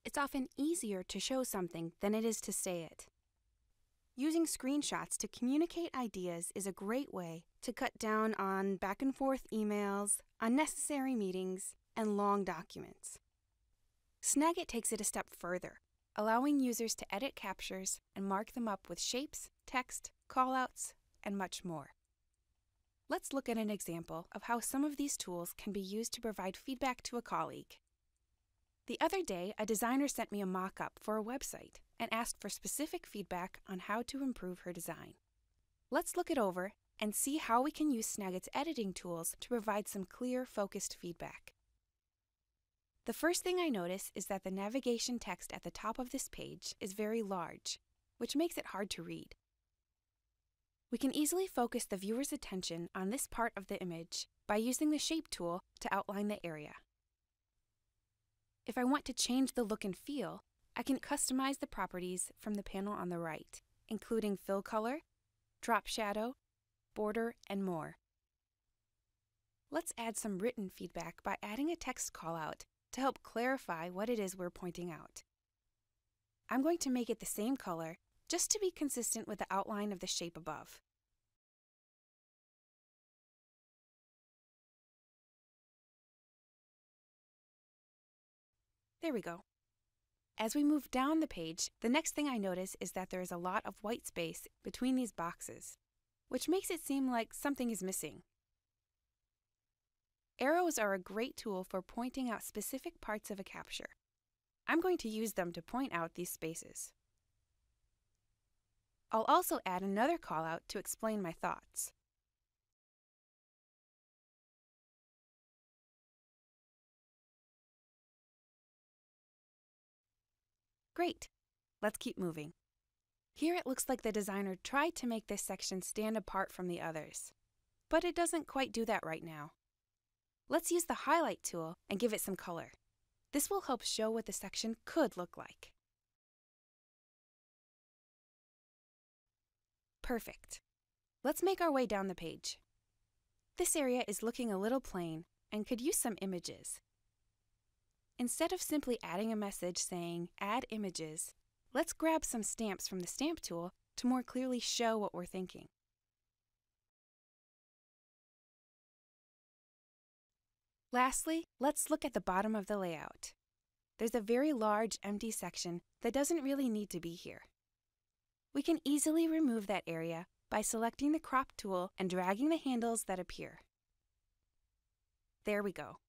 it's often easier to show something than it is to say it. Using screenshots to communicate ideas is a great way to cut down on back-and-forth emails, unnecessary meetings, and long documents. Snagit takes it a step further, allowing users to edit captures and mark them up with shapes, text, callouts, and much more. Let's look at an example of how some of these tools can be used to provide feedback to a colleague. The other day, a designer sent me a mock-up for a website and asked for specific feedback on how to improve her design. Let's look it over and see how we can use Snagit's editing tools to provide some clear, focused feedback. The first thing I notice is that the navigation text at the top of this page is very large, which makes it hard to read. We can easily focus the viewer's attention on this part of the image by using the Shape tool to outline the area. If I want to change the look and feel, I can customize the properties from the panel on the right, including fill color, drop shadow, border, and more. Let's add some written feedback by adding a text callout to help clarify what it is we're pointing out. I'm going to make it the same color just to be consistent with the outline of the shape above. There we go. As we move down the page, the next thing I notice is that there is a lot of white space between these boxes, which makes it seem like something is missing. Arrows are a great tool for pointing out specific parts of a capture. I'm going to use them to point out these spaces. I'll also add another callout to explain my thoughts. Great! Let's keep moving. Here it looks like the designer tried to make this section stand apart from the others, but it doesn't quite do that right now. Let's use the highlight tool and give it some color. This will help show what the section could look like. Perfect. Let's make our way down the page. This area is looking a little plain and could use some images. Instead of simply adding a message saying Add Images, let's grab some stamps from the Stamp tool to more clearly show what we're thinking. Lastly, let's look at the bottom of the layout. There's a very large empty section that doesn't really need to be here. We can easily remove that area by selecting the Crop tool and dragging the handles that appear. There we go.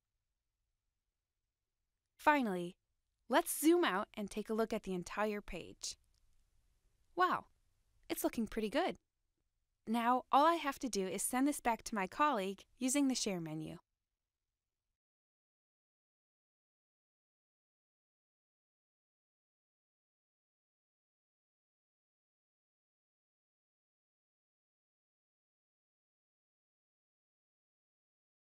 Finally, let's zoom out and take a look at the entire page. Wow, it's looking pretty good. Now, all I have to do is send this back to my colleague using the Share menu.